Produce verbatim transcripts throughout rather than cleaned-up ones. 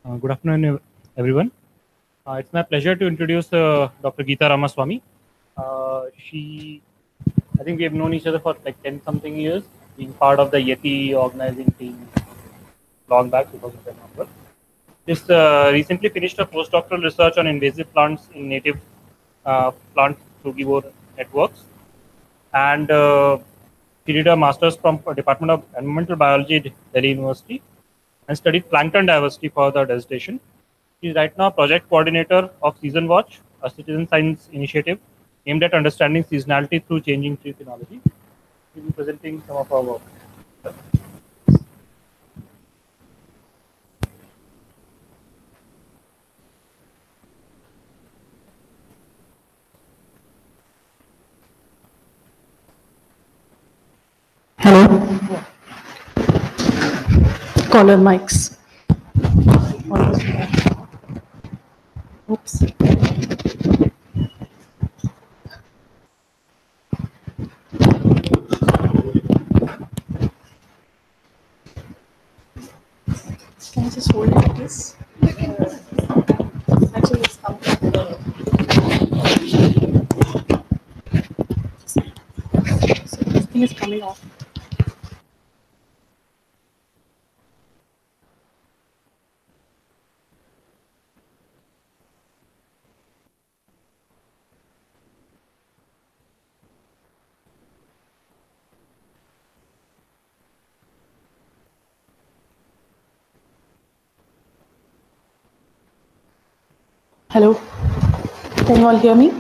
Uh, good afternoon, everyone. Uh, it's my pleasure to introduce uh, Doctor Geetha Ramaswami. Uh, she, I think we have known each other for like ten something years, being part of the Yeti organizing team long back, two thousand ten onward. Just uh, recently finished a postdoctoral research on invasive plants in native uh, plant-frugivore networks, and uh, she did a master's from Department of Environmental Biology, Delhi University, and studied plankton diversity for the dissertation. She is right now project coordinator of Season Watch, a citizen science initiative aimed at understanding seasonality through changing tree phenology. She will be presenting some of our work. Hello. Caller mics. Oops. Can I just hold it like this? Actually, it's out. So this thing is coming off. Hello. Can you all hear me?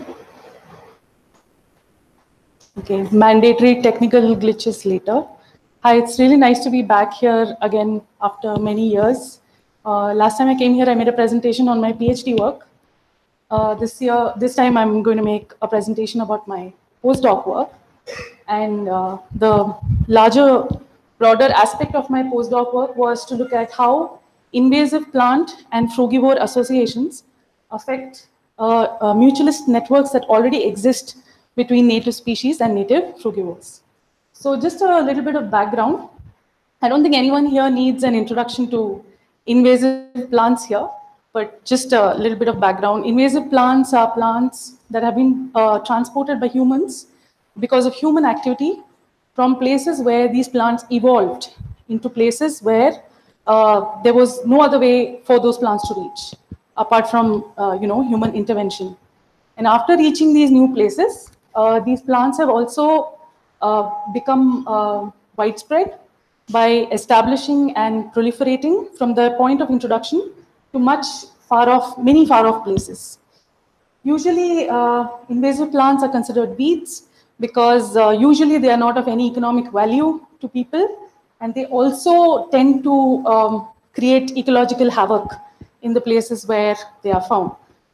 Okay, mandatory technical glitches later. Hi, it's really nice to be back here again after many years. Uh, last time I came here, I made a presentation on my PhD work. Uh, this year, this time I'm going to make a presentation about my postdoc work. And uh, the larger, broader aspect of my postdoc work was to look at how invasive plant and frugivore associations affect uh, uh, mutualist networks that already exist between native species and native frugivores. So just a little bit of background. I don't think anyone here needs an introduction to invasive plants here, but just a little bit of background. Invasive plants are plants that have been uh, transported by humans because of human activity from places where these plants evolved into places where uh, there was no other way for those plants to reach apart from uh, you know, human intervention. And after reaching these new places, uh, these plants have also uh, become uh, widespread by establishing and proliferating from their point of introduction to much far off, many far off places. Usually, uh, invasive plants are considered weeds because uh, usually they are not of any economic value to people, and they also tend to um, create ecological havoc in the places where they are found,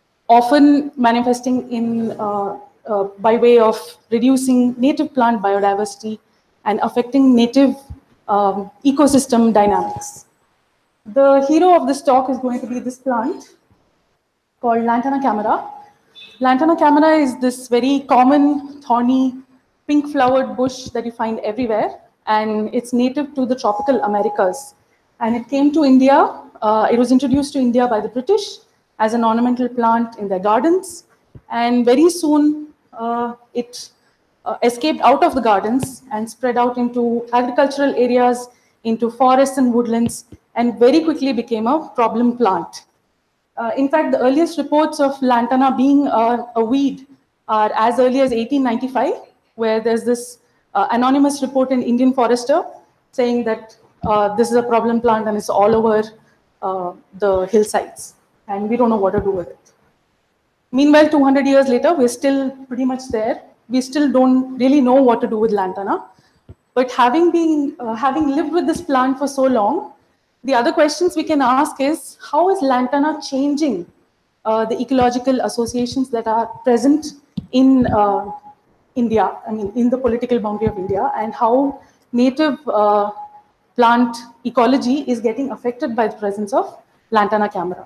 often manifesting in uh, uh, by way of reducing native plant biodiversity and affecting native um, ecosystem dynamics. The hero of this talk is going to be this plant called Lantana camera. Lantana camera is this very common, thorny, pink-flowered bush that you find everywhere, and it's native to the tropical Americas. And it came to India, uh, it was introduced to India by the British as an ornamental plant in their gardens, and very soon uh, it uh, escaped out of the gardens and spread out into agricultural areas, into forests and woodlands, and very quickly became a problem plant. Uh, in fact, the earliest reports of lantana being uh, a weed are as early as eighteen ninety-five, where there's this uh, anonymous report in Indian Forester saying that uh, this is a problem plant and it's all over uh, the hillsides, and we don't know what to do with it. Meanwhile, two hundred years later, we're still pretty much there. We still don't really know what to do with lantana. But having been, uh, having lived with this plant for so long, the other questions we can ask is, how is lantana changing uh, the ecological associations that are present in uh, India, I mean, in the political boundary of India, and how native uh, plant ecology is getting affected by the presence of lantana camera.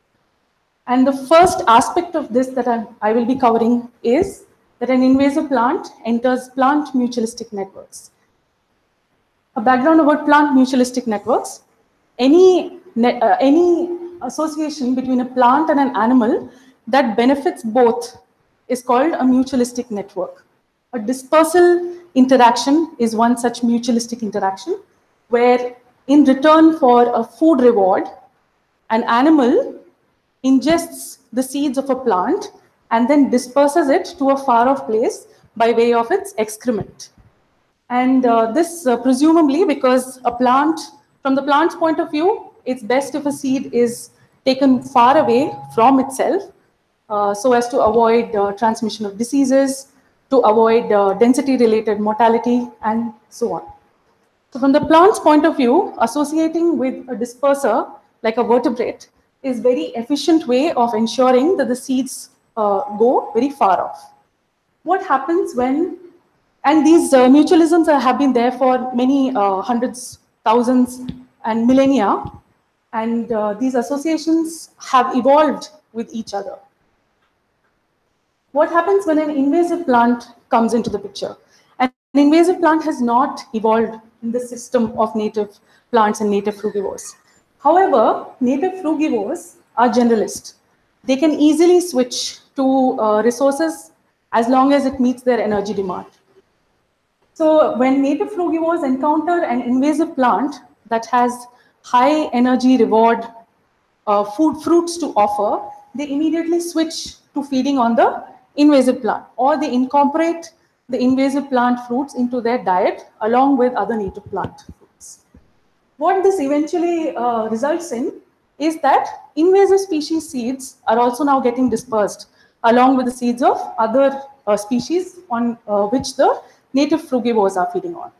And the first aspect of this that I, I will be covering is that an invasive plant enters plant mutualistic networks. A background about plant mutualistic networks. Any, net, uh, any association between a plant and an animal that benefits both is called a mutualistic network. A dispersal interaction is one such mutualistic interaction where in return for a food reward, an animal ingests the seeds of a plant and then disperses it to a far off place by way of its excrement. And uh, this uh, presumably because a plant, from the plant's point of view, it's best if a seed is taken far away from itself uh, so as to avoid uh, transmission of diseases, to avoid uh, density-related mortality, and so on. So from the plant's point of view, associating with a disperser, like a vertebrate, is very efficient way of ensuring that the seeds uh, go very far off. What happens when, and these uh, mutualisms have been there for many uh, hundreds, thousands, and millennia, and uh, these associations have evolved with each other. What happens when an invasive plant comes into the picture? An invasive plant has not evolved in the system of native plants and native frugivores. However, native frugivores are generalist. They can easily switch to uh, resources as long as it meets their energy demand. So when native frugivores encounter an invasive plant that has high energy reward uh, food fruits to offer, they immediately switch to feeding on the invasive plant, or they incorporate the invasive plant fruits into their diet along with other native plant fruits. What this eventually uh, results in is that invasive species seeds are also now getting dispersed along with the seeds of other uh, species on uh, which the native frugivores are feeding on.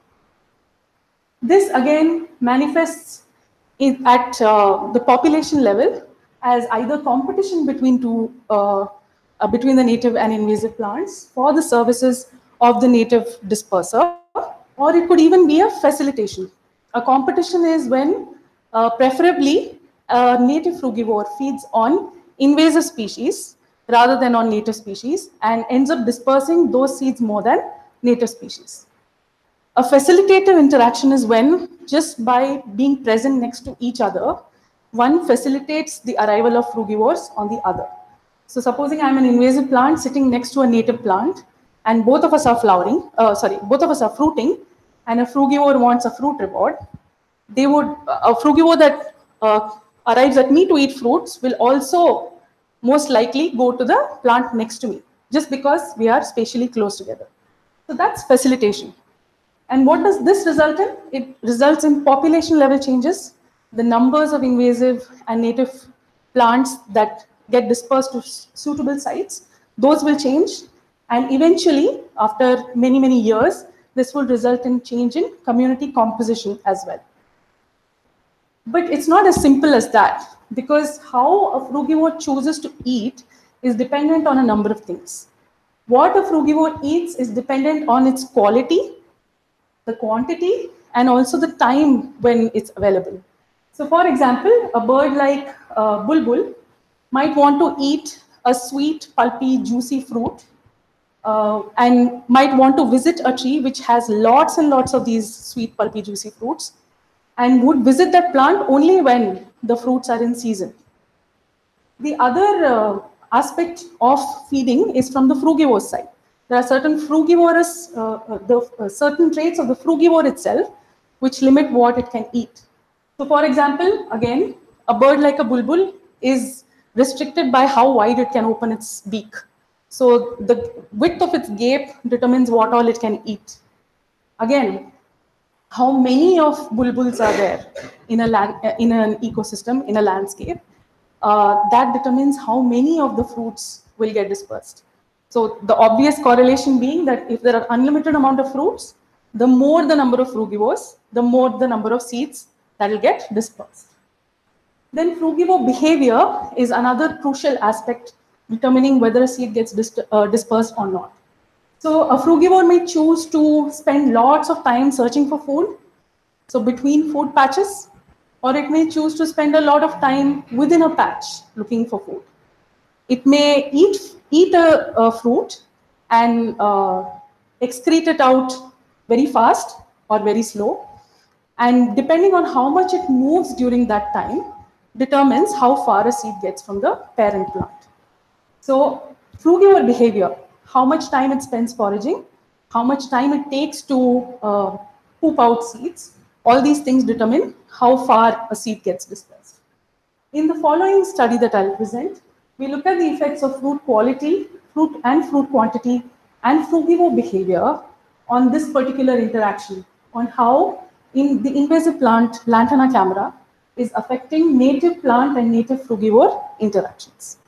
This again manifests in, at uh, the population level as either competition between two uh, uh, between the native and invasive plants for the services of the native disperser, or it could even be a facilitation. A competition is when uh, preferably a native frugivore feeds on invasive species rather than on native species and ends up dispersing those seeds more than native species. A facilitative interaction is when, just by being present next to each other, one facilitates the arrival of frugivores on the other. So supposing I'm an invasive plant sitting next to a native plant, and both of us are flowering, uh, sorry, both of us are fruiting, and a frugivore wants a fruit reward, they would, a frugivore that uh, arrives at me to eat fruits will also most likely go to the plant next to me, just because we are spatially close together. So that's facilitation. And what does this result in? It results in population level changes. The numbers of invasive and native plants that get dispersed to suitable sites, those will change. And eventually, after many, many years, this will result in change in community composition as well. But it's not as simple as that, because how a frugivore chooses to eat is dependent on a number of things. What a frugivore eats is dependent on its quality, the quantity, and also the time when it's available. So for example, a bird like uh, bulbul might want to eat a sweet, pulpy, juicy fruit uh, and might want to visit a tree which has lots and lots of these sweet, pulpy, juicy fruits, and would visit that plant only when the fruits are in season. The other uh, aspect of feeding is from the frugivore side. There are certain frugivorous, uh, the uh, certain traits of the frugivore itself which limit what it can eat. So for example, again, a bird like a bulbul is restricted by how wide it can open its beak. So the width of its gape determines what all it can eat. Again, how many of bulbuls are there in a land, in an ecosystem, in a landscape, uh, that determines how many of the fruits will get dispersed. So the obvious correlation being that if there are unlimited amount of fruits, the more the number of frugivores, the more the number of seeds that will get dispersed. Then frugivore behavior is another crucial aspect determining whether a seed gets dis uh, dispersed or not. So a frugivore may choose to spend lots of time searching for food, so between food patches, or it may choose to spend a lot of time within a patch looking for food. It may eat, eat a, a fruit and uh, excrete it out very fast or very slow. And depending on how much it moves during that time, determines how far a seed gets from the parent plant. So frugivore behavior, how much time it spends foraging, how much time it takes to uh, poop out seeds, all these things determine how far a seed gets dispersed. In the following study that I'll present, we look at the effects of fruit quality, fruit and fruit quantity, and frugivore behavior on this particular interaction, on how in the invasive plant lantana camera is affecting native plant and native frugivore interactions.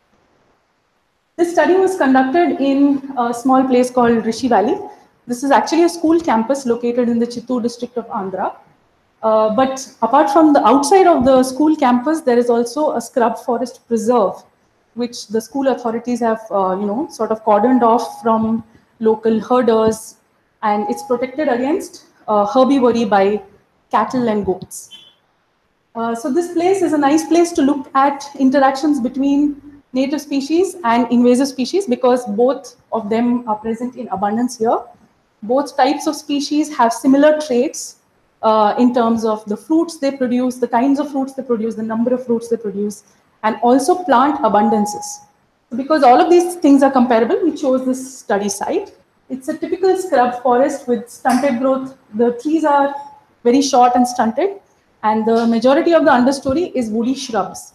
This study was conducted in a small place called Rishi Valley. This is actually a school campus located in the Chittoor district of Andhra. Uh, but apart from the outside of the school campus, there is also a scrub forest preserve, which the school authorities have, uh, you know, sort of cordoned off from local herders, and it's protected against uh, herbivory by cattle and goats. Uh, so this place is a nice place to look at interactions between native species and invasive species, because both of them are present in abundance here. Both types of species have similar traits uh, in terms of the fruits they produce, the kinds of fruits they produce, the number of fruits they produce, and also plant abundances. So because all of these things are comparable, we chose this study site. It's a typical scrub forest with stunted growth. The trees are very short and stunted, and the majority of the understory is woody shrubs.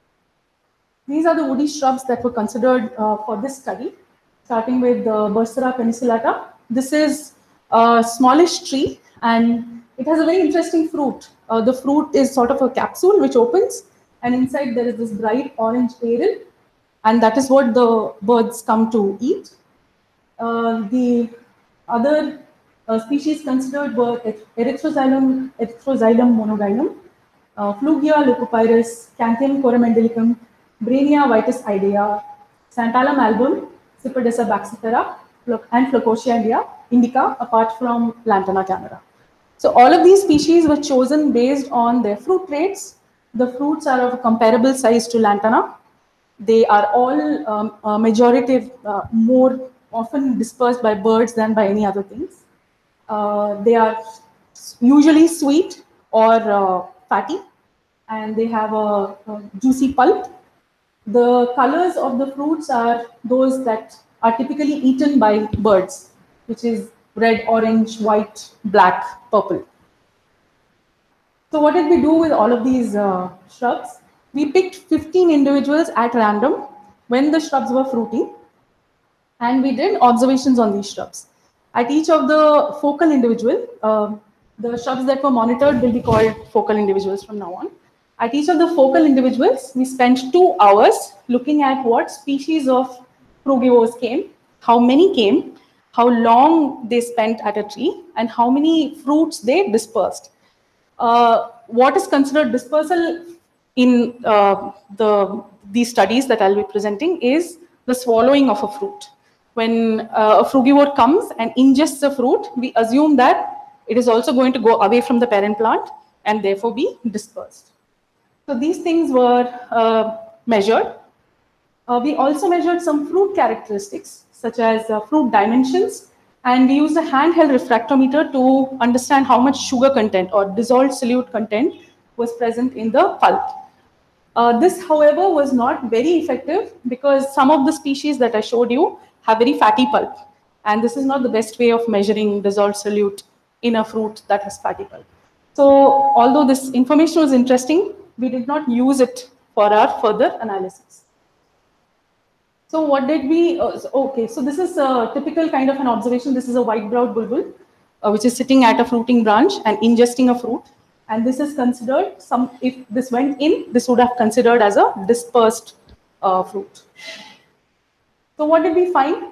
These are the woody shrubs that were considered uh, for this study, starting with the Bursera penicillata. This is a smallish tree, and it has a very interesting fruit. Uh, the fruit is sort of a capsule which opens, and inside there is this bright orange aril, and that is what the birds come to eat. Uh, the other uh, species considered were Erythroxylum, Erythroxylum monogynum, uh, Flugia leucopyrus, Canthium coromandalicum, Brainia vitis idea, Santalum album, Cypodessa baxifera, and Flocotia india, indica, apart from Lantana camera. So all of these species were chosen based on their fruit traits. The fruits are of a comparable size to Lantana. They are all um, uh, majority uh, more often dispersed by birds than by any other things. Uh, they are usually sweet or uh, fatty, and they have a, a juicy pulp. The colors of the fruits are those that are typically eaten by birds, which is red, orange, white, black, purple. So what did we do with all of these uh, shrubs? We picked fifteen individuals at random when the shrubs were fruiting, and we did observations on these shrubs. At each of the focal individual, uh, the shrubs that were monitored will be called focal individuals from now on. At each of the focal individuals, we spent two hours looking at what species of frugivores came, how many came, how long they spent at a tree, and how many fruits they dispersed. Uh, what is considered dispersal in uh, the, these studies that I'll be presenting is the swallowing of a fruit. When uh, a frugivore comes and ingests a fruit, we assume that it is also going to go away from the parent plant and therefore be dispersed. So these things were uh, measured. Uh, we also measured some fruit characteristics, such as uh, fruit dimensions, and we used a handheld refractometer to understand how much sugar content or dissolved solute content was present in the pulp. Uh, this, however, was not very effective because some of the species that I showed you have very fatty pulp, and this is not the best way of measuring dissolved solute in a fruit that has fatty pulp. So although this information was interesting, we did not use it for our further analysis. So what did we, uh, okay, so this is a typical kind of an observation. This is a white-browed bulbul, uh, which is sitting at a fruiting branch and ingesting a fruit. And this is considered, some, if this went in, this would have considered as a dispersed uh, fruit. So what did we find?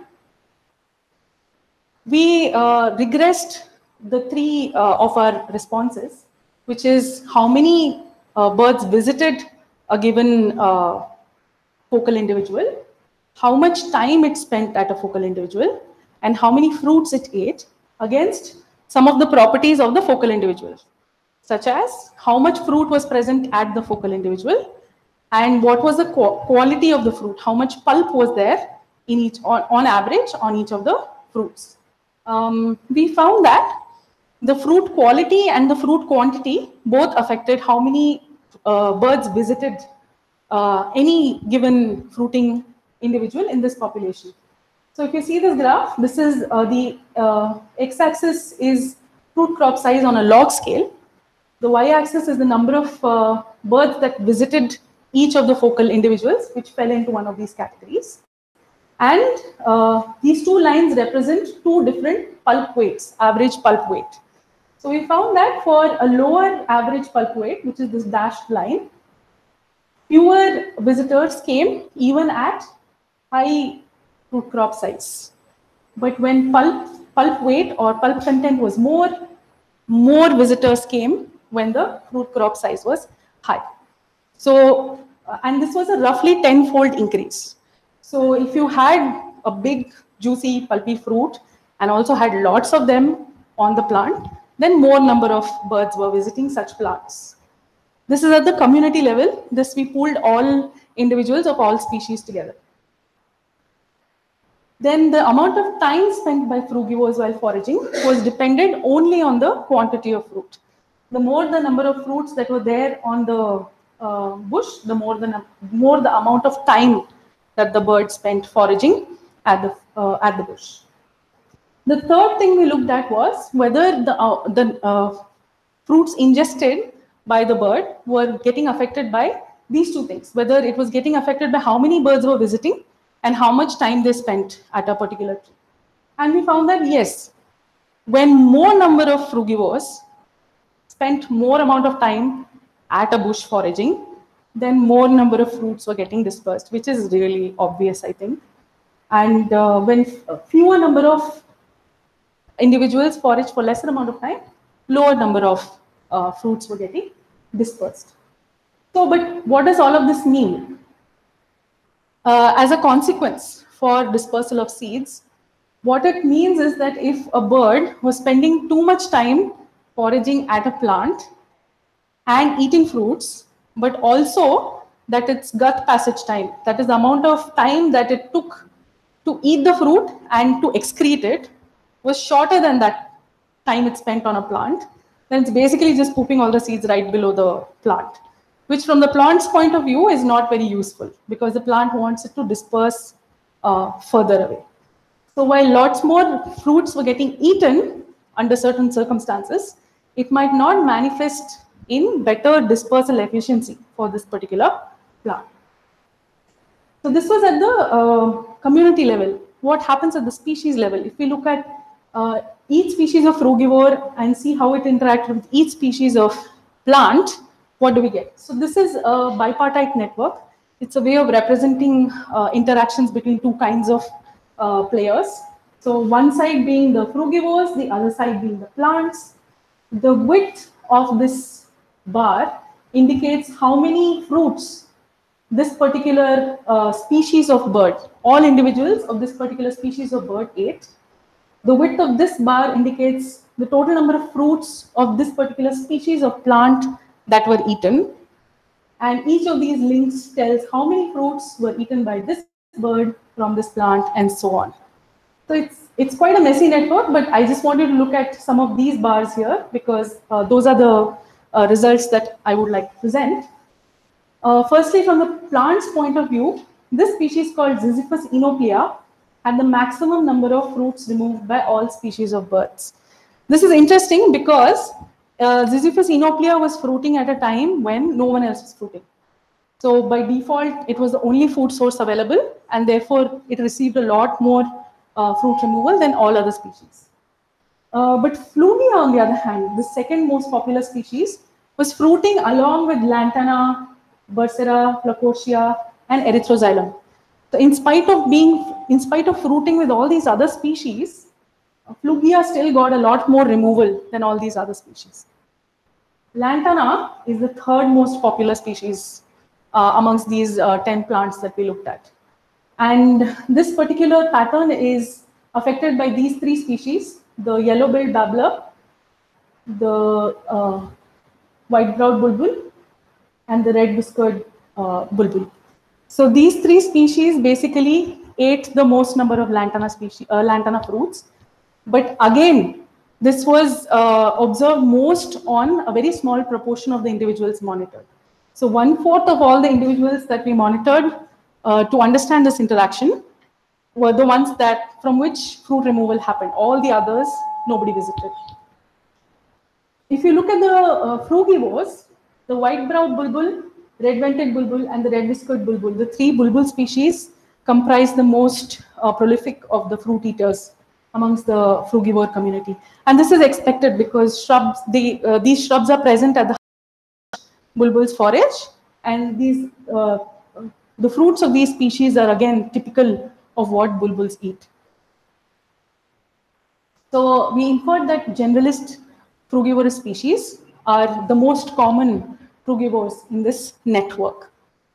We uh, regressed the three uh, of our responses, which is how many uh, birds visited a given uh, focal individual, how much time it spent at a focal individual, and how many fruits it ate against some of the properties of the focal individual, such as how much fruit was present at the focal individual and what was the quality of the fruit, how much pulp was there in each, on, on average on each of the fruits. Um, we found that the fruit quality and the fruit quantity both affected how many uh, birds visited uh, any given fruiting individual in this population. So if you see this graph, this is uh, the uh, x-axis is fruit crop size on a log scale. The y-axis is the number of uh, birds that visited each of the focal individuals, which fell into one of these categories. And uh, these two lines represent two different pulp weights, average pulp weight. So we found that for a lower average pulp weight, which is this dashed line, fewer visitors came even at high fruit crop size. But when pulp, pulp weight or pulp content was more, more visitors came when the fruit crop size was high. So, uh, and this was a roughly ten-fold increase. So if you had a big, juicy, pulpy fruit and also had lots of them on the plant, then more number of birds were visiting such plants. This is at the community level. This we pooled all individuals of all species together. Then the amount of time spent by frugivores while foraging was dependent only on the quantity of fruit. The more the number of fruits that were there on the uh, bush, the more the more the amount of time that the bird spent foraging at the uh, at the bush. The third thing we looked at was whether the uh, the uh, fruits ingested by the bird were getting affected by these two things, whether it was getting affected by how many birds were visiting and how much time they spent at a particular tree. And we found that yes, when more number of frugivores spent more amount of time at a bush foraging, then more number of fruits were getting dispersed, which is really obvious, I think. And uh, when fewer number of individuals forage for lesser amount of time, lower number of uh, fruits were getting dispersed. So, but what does all of this mean? Uh, as a consequence for dispersal of seeds, what it means is that if a bird was spending too much time foraging at a plant and eating fruits, but also that its gut passage time, that is the amount of time that it took to eat the fruit and to excrete it, was shorter than that time it spent on a plant, then it's basically just pooping all the seeds right below the plant, which from the plant's point of view is not very useful because the plant wants it to disperse uh, further away. So while lots more fruits were getting eaten under certain circumstances, it might not manifest in better dispersal efficiency for this particular plant. So this was at the uh, community level. What happens at the species level? If we look at uh, each species of frugivore and see how it interacts with each species of plant, what do we get? So this is a bipartite network. It's a way of representing uh, interactions between two kinds of uh, players. So one side being the frugivores, the other side being the plants. The width of this bar indicates how many fruits this particular uh, species of bird, all individuals of this particular species of bird ate. The width of this bar indicates the total number of fruits of this particular species of plant that were eaten. And each of these links tells how many fruits were eaten by this bird from this plant and so on. So it's, it's quite a messy network, but I just wanted to look at some of these bars here because uh, those are the uh, results that I would like to present. Uh, firstly, from the plant's point of view, this species called Ziziphus inoplea had the maximum number of fruits removed by all species of birds. This is interesting because uh, Ziziphus inoplea was fruiting at a time when no one else was fruiting. So by default, it was the only food source available, and therefore it received a lot more uh, fruit removal than all other species. Uh, but Flumia, on the other hand, the second most popular species, was fruiting along with Lantana, Bursera, Placotia, and Erythroxylum. So in spite of being, in spite of fruiting with all these other species, Flumia still got a lot more removal than all these other species. Lantana is the third most popular species uh, amongst these uh, ten plants that we looked at. And this particular pattern is affected by these three species, the yellow-billed babbler, the uh, white-browed bulbul, and the red-whiskered uh, bulbul. So these three species basically ate the most number of lantana species, uh, lantana fruits. But again, this was uh, observed most on a very small proportion of the individuals monitored. So one fourth of all the individuals that we monitored uh, to understand this interaction were the ones that from which fruit removal happened. All the others, nobody visited. If you look at the uh, frugivores, the white-browed bulbul, red-vented bulbul, and the red-whiskered bulbul, the three bulbul species comprise the most uh, prolific of the fruit eaters amongst the frugivore community. And this is expected because shrubs, they, uh, these shrubs are present at the bulbul's forage, and these uh, the fruits of these species are again typical of what bulbuls eat. So we inferred that generalist frugivorous species are the most common frugivores in this network.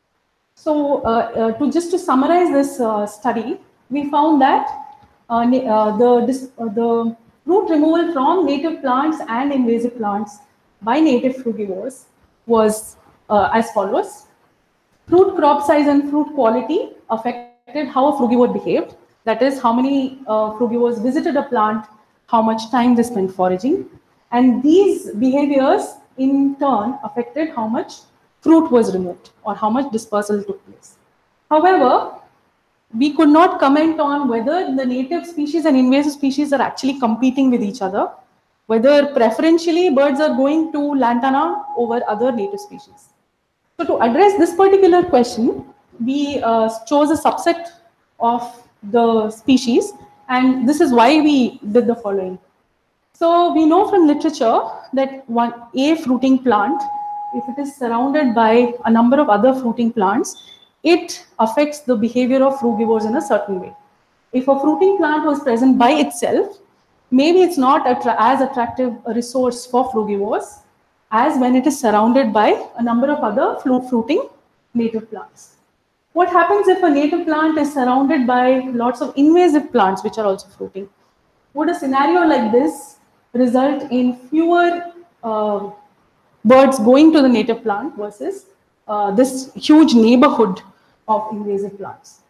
So uh, uh, to just to summarize this uh, study, we found that uh, uh, the, this, uh, the fruit removal from native plants and invasive plants by native frugivores was uh, as follows. Fruit crop size and fruit quality affected how a frugivore behaved. That is, how many uh, frugivores visited a plant, how much time they spent foraging. And these behaviors in turn affected how much fruit was removed or how much dispersal took place. However, we could not comment on whether the native species and invasive species are actually competing with each other, whether preferentially birds are going to lantana over other native species. So to address this particular question, we uh, chose a subset of the species, and this is why we did the following. So we know from literature that one a fruiting plant, if it is surrounded by a number of other fruiting plants, it affects the behavior of frugivores in a certain way. If a fruiting plant was present by itself, maybe it's not attra as attractive a resource for frugivores as when it is surrounded by a number of other fruiting native plants. What happens if a native plant is surrounded by lots of invasive plants which are also fruiting? Would a scenario like this result in fewer uh, birds going to the native plant versus uh, this huge neighborhood of invasive plants?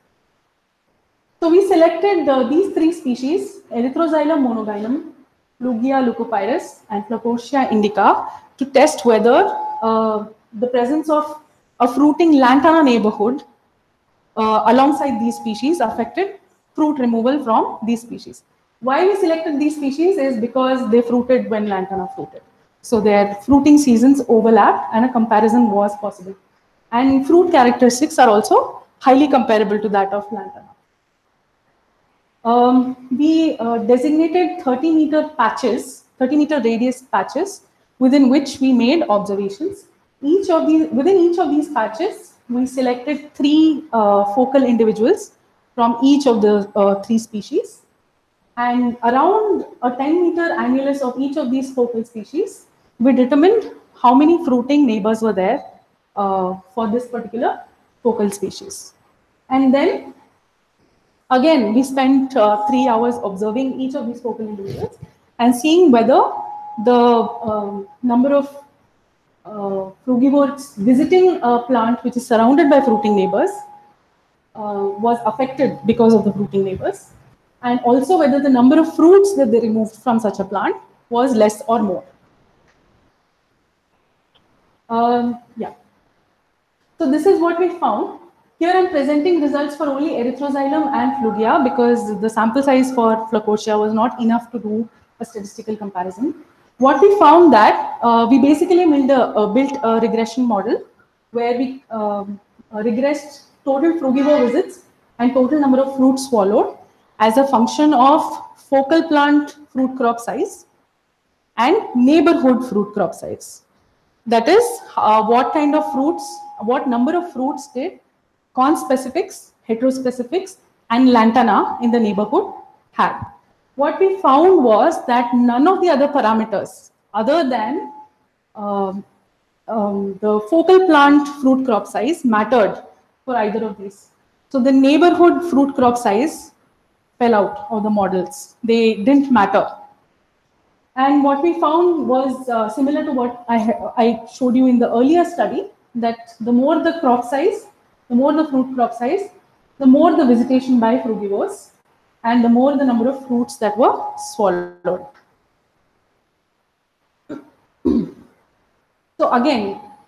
So we selected uh, these three species, Erythroxylum monogynum, Lugia leucopyrus, and Flacotia indica, to test whether uh, the presence of a fruiting lantana neighborhood uh, alongside these species affected fruit removal from these species. Why we selected these species is because they fruited when lantana fruited. So their fruiting seasons overlapped and a comparison was possible. And fruit characteristics are also highly comparable to that of lantana. Um, we uh, designated thirty meter patches, thirty meter radius patches, within which we made observations. Each of these, within each of these patches, we selected three uh, focal individuals from each of the uh, three species. And around a ten meter annulus of each of these focal species, we determined how many fruiting neighbors were there uh, for this particular focal species. And then again, we spent uh, three hours observing each of these focal individuals and seeing whether the um, number of uh, frugivores visiting a plant which is surrounded by fruiting neighbors uh, was affected because of the fruiting neighbors, and also whether the number of fruits that they removed from such a plant was less or more. Um, yeah. So this is what we found. Here I'm presenting results for only Erythroxylum and Flugia because the sample size for Flacotia was not enough to do a statistical comparison. What we found that uh, we basically built a, uh, built a regression model where we um, uh, regressed total frugivore visits and total number of fruits swallowed as a function of focal plant fruit crop size and neighborhood fruit crop size. That is, uh, what kind of fruits, what number of fruits did conspecifics, heterospecifics, and lantana in the neighborhood had. What we found was that none of the other parameters, other than um, um, the focal plant fruit crop size, mattered for either of these. So the neighborhood fruit crop size fell out of the models. They didn't matter. And what we found was uh, similar to what I, I showed you in the earlier study, that the more the crop size, the more the fruit crop size, the more the visitation by frugivores, and the more the number of fruits that were swallowed. So again,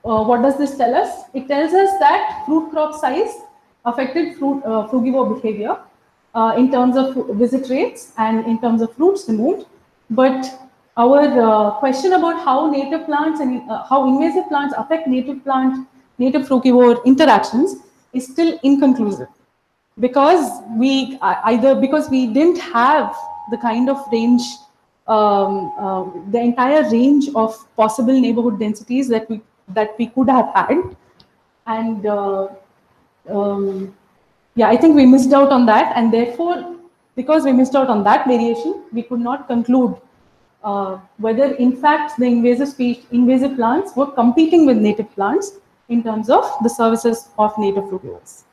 uh, what does this tell us? It tells us that fruit crop size affected fruit uh, frugivore behavior uh, in terms of visit rates and in terms of fruits removed. But our uh, question about how native plants and uh, how invasive plants affect native plant, native frugivore interactions is still inconclusive, because we either because we didn't have the kind of range, um, uh, the entire range of possible neighborhood densities that we that we could have had, and uh, um, yeah, I think we missed out on that, and therefore, because we missed out on that variation, we could not conclude uh, whether, in fact, the invasive species, invasive plants were competing with native plants in terms of the services of native frugivores.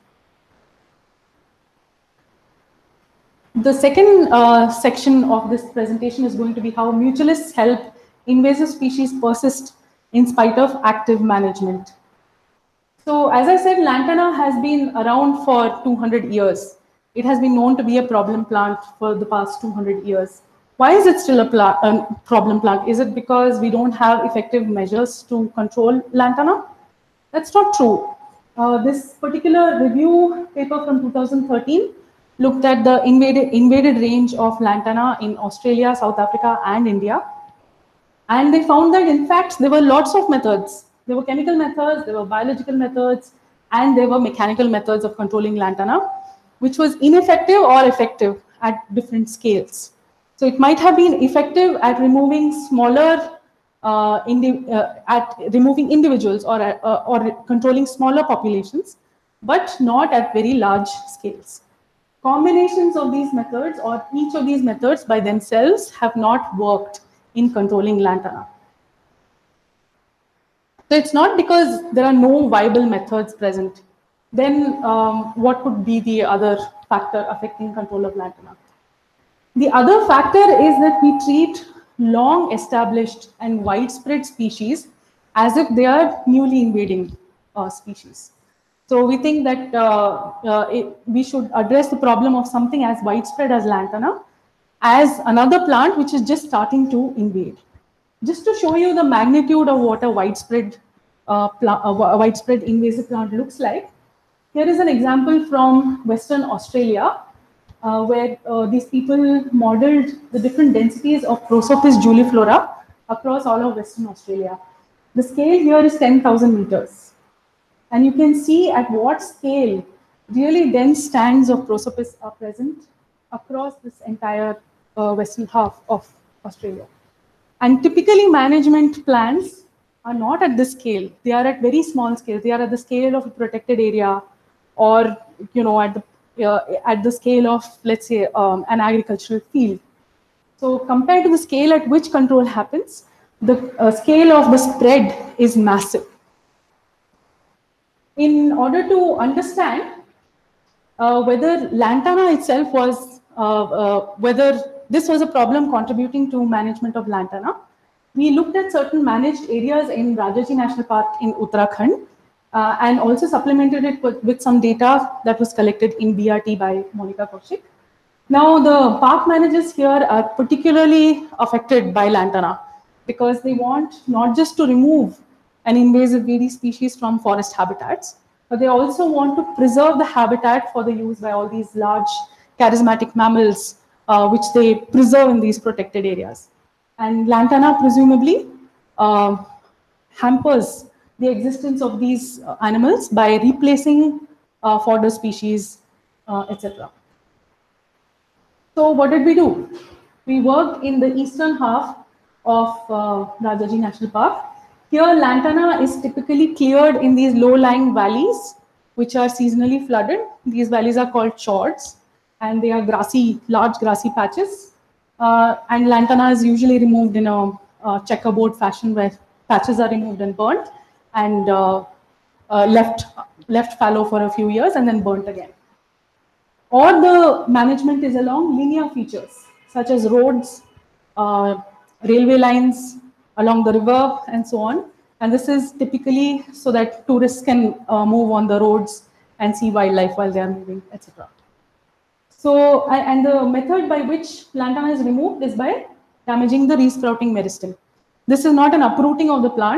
The second uh, section of this presentation is going to be how mutualists help invasive species persist in spite of active management. So, as I said, lantana has been around for two hundred years. It has been known to be a problem plant for the past two hundred years. Why is it still a, pla a problem plant? Is it because we don't have effective measures to control lantana? That's not true. Uh, this particular review paper from two thousand thirteen looked at the invaded, invaded range of lantana in Australia, South Africa, and India. And they found that, in fact, there were lots of methods. There were chemical methods, there were biological methods, and there were mechanical methods of controlling lantana, which was ineffective or effective at different scales. So it might have been effective at removing smaller, uh, uh, at removing individuals or, uh, or controlling smaller populations, but not at very large scales. Combinations of these methods or each of these methods by themselves have not worked in controlling lantana. So it's not because there are no viable methods present. Then um, what could be the other factor affecting control of lantana? The other factor is that we treat long established and widespread species as if they are newly invading uh, species. So we think that uh, uh, it, we should address the problem of something as widespread as lantana as another plant which is just starting to invade. Just to show you the magnitude of what a widespread, uh, a widespread invasive plant looks like, here is an example from Western Australia, uh, where uh, these people modeled the different densities of Prosopis juliflora across all of Western Australia. The scale here is ten thousand meters. And you can see at what scale really dense stands of Prosopis are present across this entire uh, western half of Australia. And typically management plans are not at this scale. They are at very small scale. They are at the scale of a protected area, or you know, at the, uh, at the scale of, let's say, um, an agricultural field. So compared to the scale at which control happens, the uh, scale of the spread is massive. In order to understand uh, whether lantana itself was, uh, uh, whether this was a problem contributing to management of lantana, we looked at certain managed areas in Rajaji National Park in Uttarakhand, uh, and also supplemented it with, with some data that was collected in B R T by Monica Kaushik. Now, the park managers here are particularly affected by lantana because they want not just to remove an invasive weedy species from forest habitats, but they also want to preserve the habitat for the use by all these large charismatic mammals, uh, which they preserve in these protected areas. And lantana presumably uh, hampers the existence of these uh, animals by replacing uh, fodder species, uh, et cetera. So what did we do? We worked in the eastern half of uh, Rajaji National Park. Here, lantana is typically cleared in these low-lying valleys, which are seasonally flooded. These valleys are called chords, and they are grassy, large grassy patches. Uh, and lantana is usually removed in a, a checkerboard fashion, where patches are removed and burnt, and uh, uh, left, left fallow for a few years and then burnt again. Or the management is along linear features, such as roads, uh, railway lines, along the river, and so on. And this is typically so that tourists can uh, move on the roads and see wildlife while they are moving, et cetera. So, and the method by which lantana is removed is by damaging the resprouting meristem. This is not an uprooting of the plant.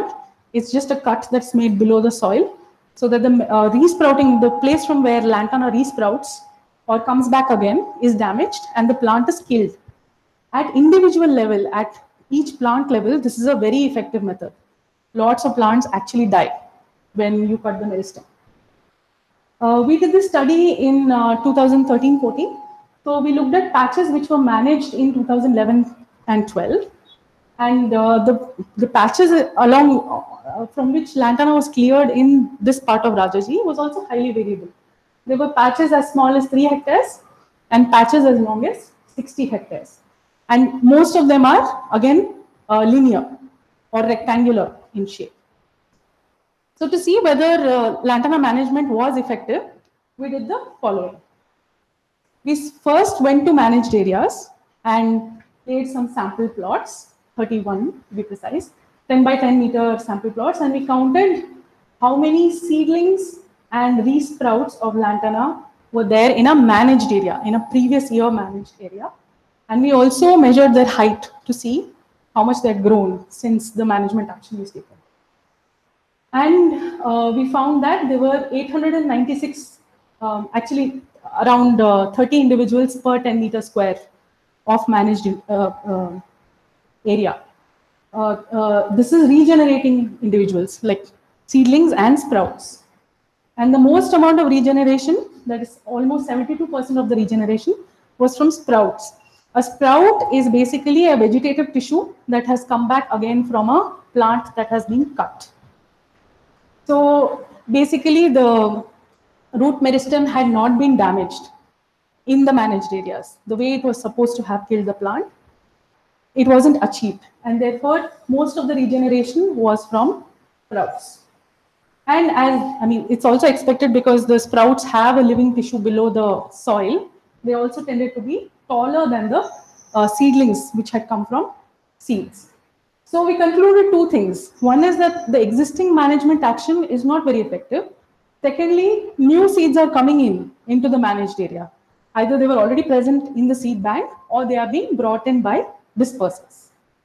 It's just a cut that's made below the soil so that the uh, resprouting, the place from where lantana resprouts or comes back again is damaged and the plant is killed. At individual level, at each plant level, this is a very effective method. Lots of plants actually die when you cut the meristem. Uh, we did this study in uh, two thousand thirteen fourteen. So we looked at patches which were managed in two thousand eleven and twelve. And uh, the, the patches along uh, from which lantana was cleared in this part of Rajaji was also highly variable. There were patches as small as three hectares and patches as long as sixty hectares. And most of them are, again, uh, linear or rectangular in shape. So to see whether uh, lantana management was effective, we did the following. We first went to managed areas and laid some sample plots, thirty-one to be precise, ten by ten meter sample plots, and we counted how many seedlings and resprouts of lantana were there in a managed area, in a previous year managed area. And we also measured their height to see how much they had grown since the management action was taken. And uh, we found that there were eight hundred ninety-six, um, actually around uh, thirty individuals per ten meter square of managed uh, uh, area. Uh, uh, this is regenerating individuals like seedlings and sprouts. And the most amount of regeneration, that is almost seventy-two percent of the regeneration, was from sprouts. A sprout is basically a vegetative tissue that has come back again from a plant that has been cut. So basically the root meristem had not been damaged in the managed areas. The way it was supposed to have killed the plant, it wasn't achieved. And therefore, most of the regeneration was from sprouts. And as, I mean, it's also expected because the sprouts have a living tissue below the soil. They also tended to be taller than the uh, seedlings which had come from seeds. So we concluded two things. One is that the existing management action is not very effective. Secondly, new seeds are coming in into the managed area. Either they were already present in the seed bank or they are being brought in by dispersers.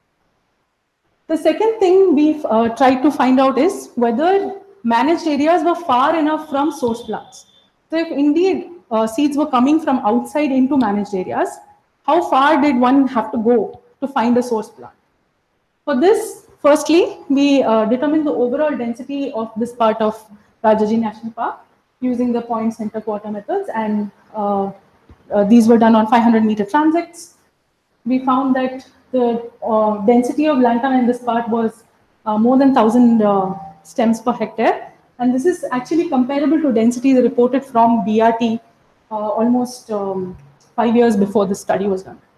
The second thing we've uh, tried to find out is whether managed areas were far enough from source plants. So if indeed uh, seeds were coming from outside into managed areas, how far did one have to go to find a source plant? For this, firstly, we uh, determined the overall density of this part of Rajaji National Park using the point center quarter methods, and uh, uh, these were done on five hundred meter transects. We found that the uh, density of lantana in this part was uh, more than one thousand uh, stems per hectare, and this is actually comparable to densities reported from B R T uh, almost um, five years before this study was done.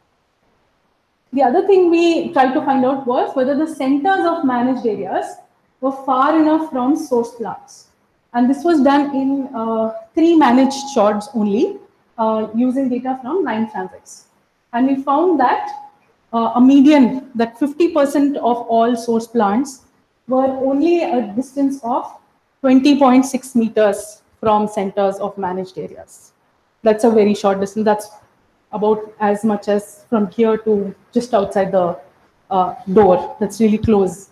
The other thing we tried to find out was whether the centers of managed areas were far enough from source plants. And this was done in uh, three managed shods only, uh, using data from nine transects. And we found that uh, a median, that fifty percent of all source plants were only a distance of twenty point six meters from centers of managed areas. That's a very short distance. That's about as much as from here to just outside the uh, door. That's really close.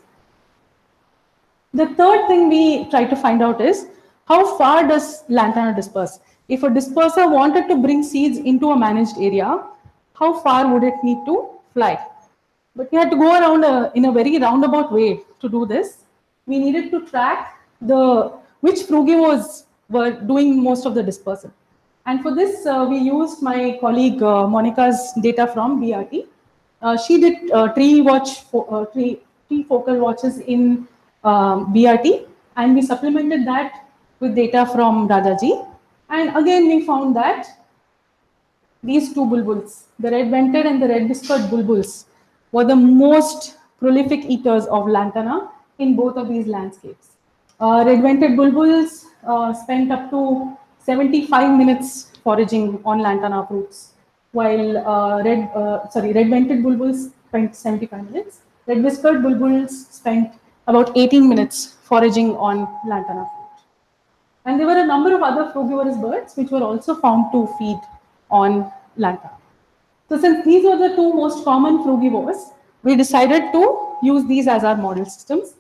The third thing we try to find out is how far does lantana disperse? If a disperser wanted to bring seeds into a managed area, how far would it need to fly? But we had to go around a, in a very roundabout way to do this. We needed to track the which frugivores were doing most of the dispersal. And for this, uh, we used my colleague uh, Monica's data from B R T. Uh, she did uh, tree watch, fo uh, tree, tree focal watches in um, B R T, and we supplemented that with data from Rajaji. And again, we found that these two bulbuls, the red-vented and the red-whiskered bulbuls, were the most prolific eaters of lantana in both of these landscapes. Uh, red-vented bulbuls uh, spent up to seventy-five minutes foraging on lantana fruits, while uh, red, uh, sorry, red-vented bulbuls spent seventy-five minutes. Red-whiskered bulbuls spent about eighteen minutes foraging on lantana fruit. And there were a number of other frugivorous birds which were also found to feed on lantana. So since these were the two most common frugivores, we decided to use these as our model systems.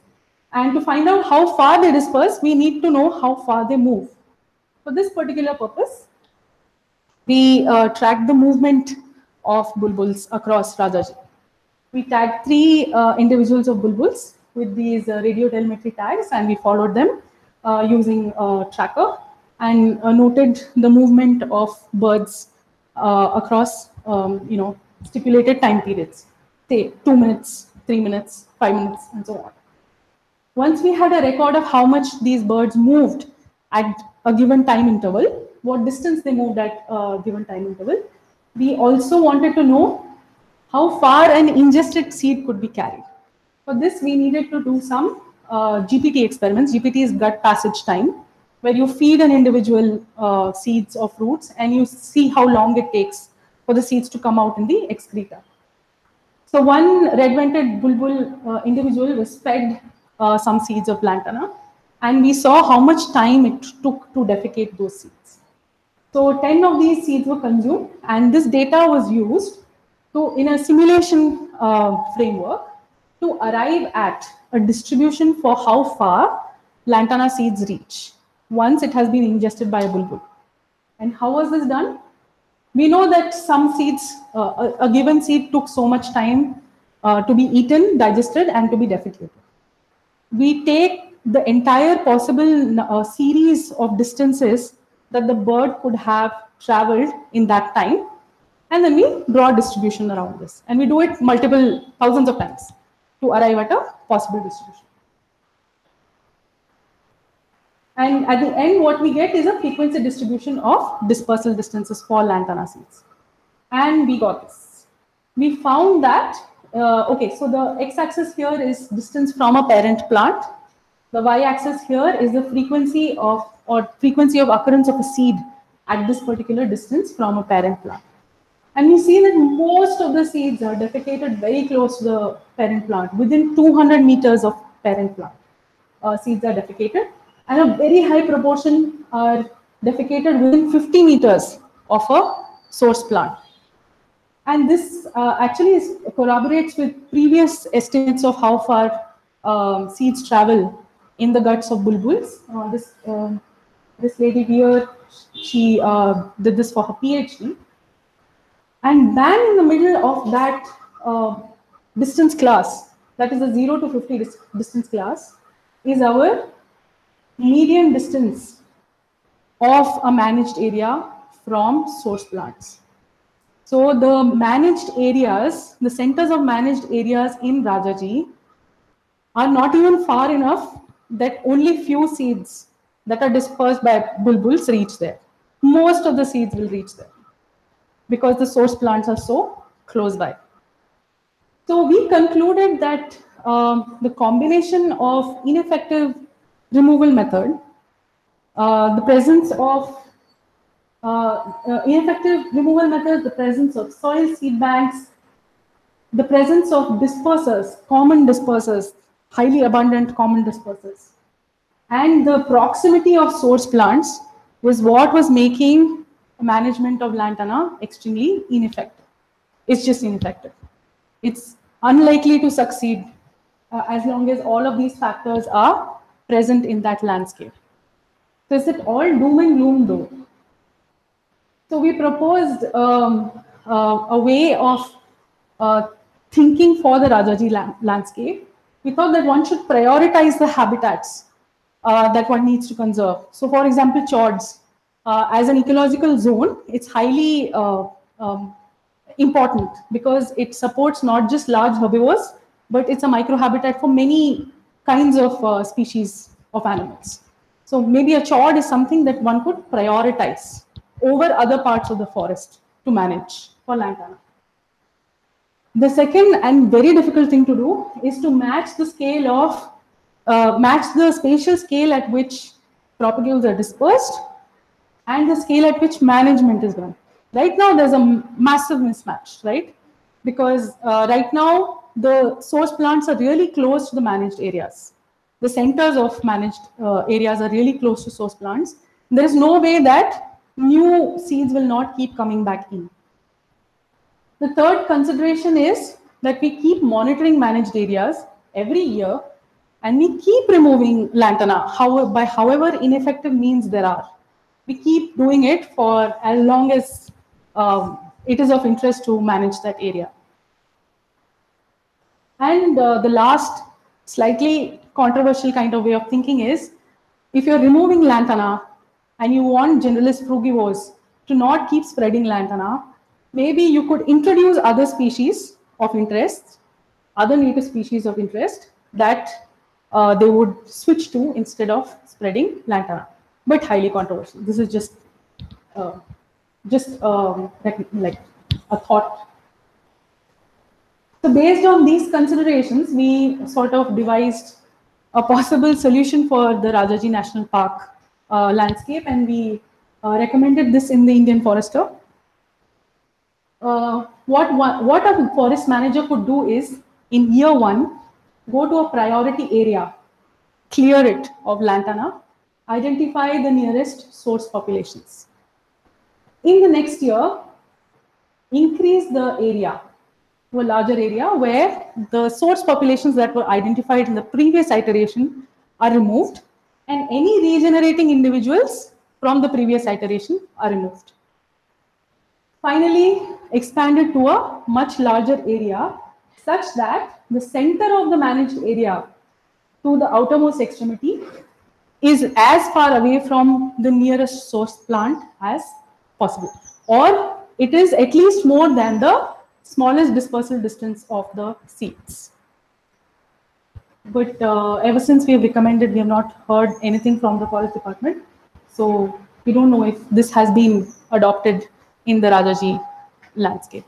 And to find out how far they disperse, we need to know how far they move. For this particular purpose, we uh, track the movement of bulbuls across Rajaji. We tagged three uh, individuals of bulbuls with these uh, radio telemetry tags, and we followed them uh, using a tracker and uh, noted the movement of birds uh, across um, you know, stipulated time periods, say two minutes, three minutes, five minutes, and so on. Once we had a record of how much these birds moved at a given time interval, what distance they moved at a given time interval, we also wanted to know how far an ingested seed could be carried. For this, we needed to do some uh, G P T experiments. G P T is gut passage time, where you feed an individual uh, seeds or fruits and you see how long it takes for the seeds to come out in the excreta. So one red-vented bulbul uh, individual was fed uh, some seeds of lantana, and we saw how much time it took to defecate those seeds. So ten of these seeds were consumed, and this data was used to, in a simulation uh, framework, to arrive at a distribution for how far lantana seeds reach once it has been ingested by a bulbul. And how was this done? We know that some seeds, uh, a, a given seed took so much time uh, to be eaten, digested, and to be defecated. We take the entire possible uh, series of distances that the bird could have traveled in that time, and then we draw a distribution around this. And we do it multiple thousands of times to arrive at a possible distribution. And at the end, what we get is a frequency distribution of dispersal distances for lantana seeds. And we got this. We found that, uh, okay, so the x-axis here is distance from a parent plant. The y-axis here is the frequency of, or frequency of occurrence of a seed at this particular distance from a parent plant. And we see that most of the seeds are defecated very close to the parent plant, within two hundred meters of parent plant. Uh, seeds are defecated, and a very high proportion are defecated within fifty meters of a source plant. And this uh, actually is, corroborates with previous estimates of how far um, seeds travel in the guts of bulbuls. Uh, this, uh, this lady here, she uh, did this for her PhD. And bang in the middle of that uh, distance class, that is the zero to fifty dis distance class, is our median distance of a managed area from source plants. So the managed areas, the centers of managed areas in Rajaji are not even far enough that only few seeds that are dispersed by bulbuls reach there. Most of the seeds will reach there, because the source plants are so close by. So we concluded that um, the combination of ineffective removal method, uh, the presence of uh, uh, ineffective removal methods, the presence of soil seed banks, the presence of dispersers, common dispersers, highly abundant common dispersers, and the proximity of source plants was what was making management of lantana extremely ineffective. It's just ineffective. It's unlikely to succeed uh, as long as all of these factors are present in that landscape. So is it all doom and gloom though? So we proposed um, uh, a way of uh, thinking for the Rajaji la landscape. We thought that one should prioritize the habitats uh, that one needs to conserve. So for example, chords. Uh, as an ecological zone, it's highly uh, um, important because it supports not just large herbivores, but it's a microhabitat for many kinds of uh, species of animals. So maybe a chord is something that one could prioritize over other parts of the forest to manage for lantana. The second and very difficult thing to do is to match the scale of, uh, match the spatial scale at which propagules are dispersed and the scale at which management is done. Right now, there's a massive mismatch, right? Because uh, right now, the source plants are really close to the managed areas. The centers of managed uh, areas are really close to source plants. There is no way that new seeds will not keep coming back in. The third consideration is that we keep monitoring managed areas every year And we keep removing lantana, how, by however ineffective means there are. We keep doing it for as long as um, it is of interest to manage that area. And uh, the last, slightly controversial kind of way of thinking is, if you're removing lantana and you want generalist frugivores to not keep spreading lantana, maybe you could introduce other species of interest, other native species of interest that uh, they would switch to instead of spreading lantana. But highly controversial. This is just, uh, just um, like a thought. So based on these considerations, we sort of devised a possible solution for the Rajaji National Park uh, landscape, and we uh, recommended this in the Indian Forester. Uh, what, what a forest manager could do is, in year one, go to a priority area, clear it of lantana, identify the nearest source populations. In the next year, increase the area to a larger area where the source populations that were identified in the previous iteration are removed, and any regenerating individuals from the previous iteration are removed. Finally, expanded to a much larger area such that the center of the managed area to the outermost extremity is as far away from the nearest source plant as possible, or it is at least more than the smallest dispersal distance of the seeds. But uh, ever since we have recommended, we have not heard anything from the forest department. So we don't know if this has been adopted in the Rajaji landscape.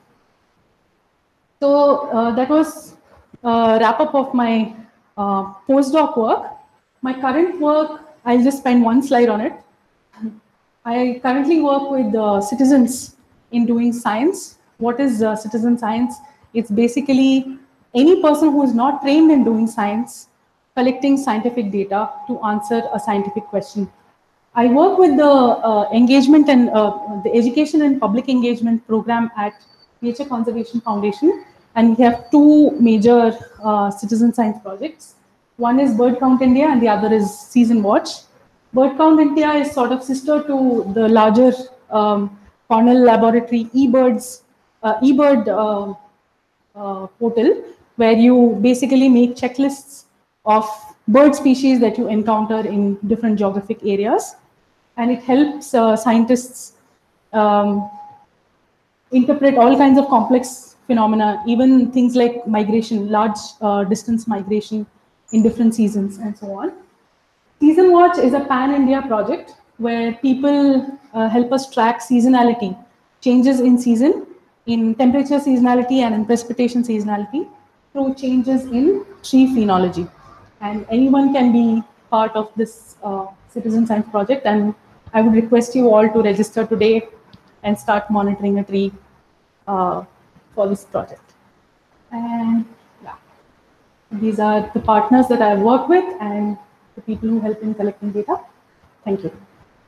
So uh, that was a wrap up of my uh, postdoc work. My current work, I'll just spend one slide on it. I currently work with uh, citizens in doing science. What is uh, citizen science? It's basically any person who is not trained in doing science, collecting scientific data to answer a scientific question. I work with the uh, engagement and uh, the education and public engagement program at Nature Conservation Foundation, and we have two major uh, citizen science projects. One is Bird Count India and the other is Season Watch. Bird Count India is sort of sister to the larger um, Cornell Laboratory eBirds, uh, eBird uh, uh, portal, where you basically make checklists of bird species that you encounter in different geographic areas. And it helps uh, scientists um, interpret all kinds of complex phenomena, even things like migration, large uh, distance migration in different seasons and so on. Season Watch is a pan-India project where people uh, help us track seasonality, changes in season, in temperature seasonality and in precipitation seasonality through changes in tree phenology. And anyone can be part of this uh, citizen science project, and I would request you all to register today and start monitoring a tree uh, for this project. And yeah, these are the partners that I work with and the people who help in collecting data. Thank you.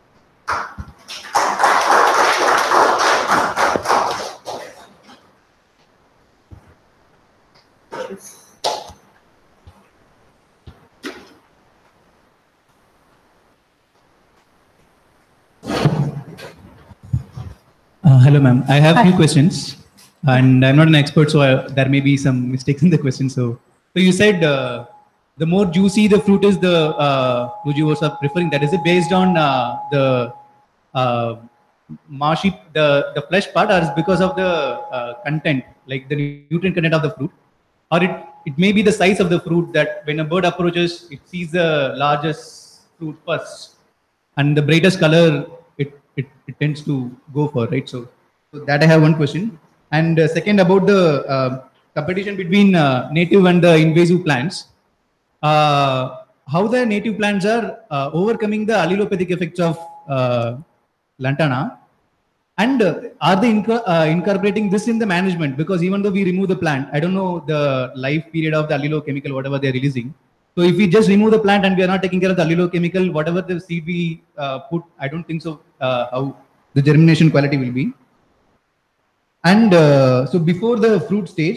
Uh, hello, ma'am. I have a few Hi. questions, and I'm not an expert, so I, there may be some mistakes in the question. So, so you said uh, the more juicy the fruit is, the uh, frugivores are preferring that. Is it based on uh, the uh, marshy, the the flesh part, or is because of the uh, content, like the nutrient content of the fruit, or it it may be the size of the fruit that when a bird approaches, it sees the largest fruit first, and the brightest color it, it, it tends to go for, right? So, so that I have one question. And uh, second, about the uh, competition between uh, native and the invasive plants, uh, how the native plants are uh, overcoming the allelopathic effects of uh, lantana, and uh, are they inc uh, incorporating this in the management? Because even though we remove the plant, I don't know the life period of the allelochemical, whatever they're releasing. So if we just remove the plant and we are not taking care of the allelochemical, whatever the seed we uh, put, I don't think so uh, how the germination quality will be. And uh, so before the fruit stage,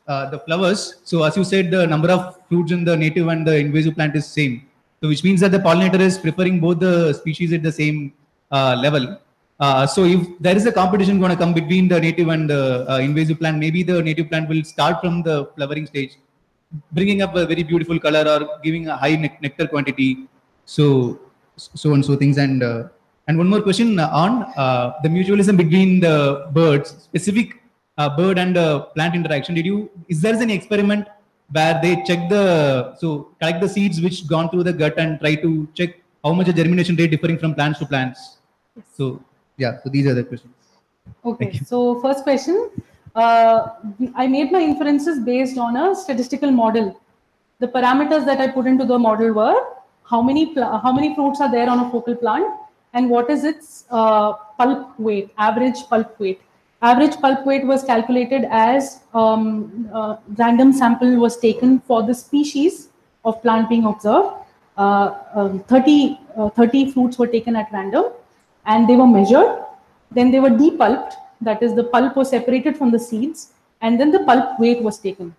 uh, the flowers. So as you said, the number of fruits in the native and the invasive plant is same. So which means that the pollinator is preferring both the species at the same uh, level. Uh, so if there is a competition going to come between the native and the uh, invasive plant, maybe the native plant will start from the flowering stage, bringing up a very beautiful color or giving a high ne- nectar quantity. So, so and so things. And uh, and one more question on uh, the mutualism between the birds, specific uh, bird and uh, plant interaction. Did you, is there any experiment where they check the, so collect the seeds which gone through the gut and try to check how much a germination rate differing from plants to plants? Yes. So yeah, so these are the questions. Okay, so first question, uh, I made my inferences based on a statistical model. The parameters that I put into the model were how many how many fruits are there on a focal plant and what is its uh, pulp weight, average pulp weight. Average pulp weight was calculated as um, uh, random sample was taken for the species of plant being observed. Uh, um, thirty, uh, thirty fruits were taken at random and they were measured. Then they were depulped, that is the pulp was separated from the seeds, and then the pulp weight was taken.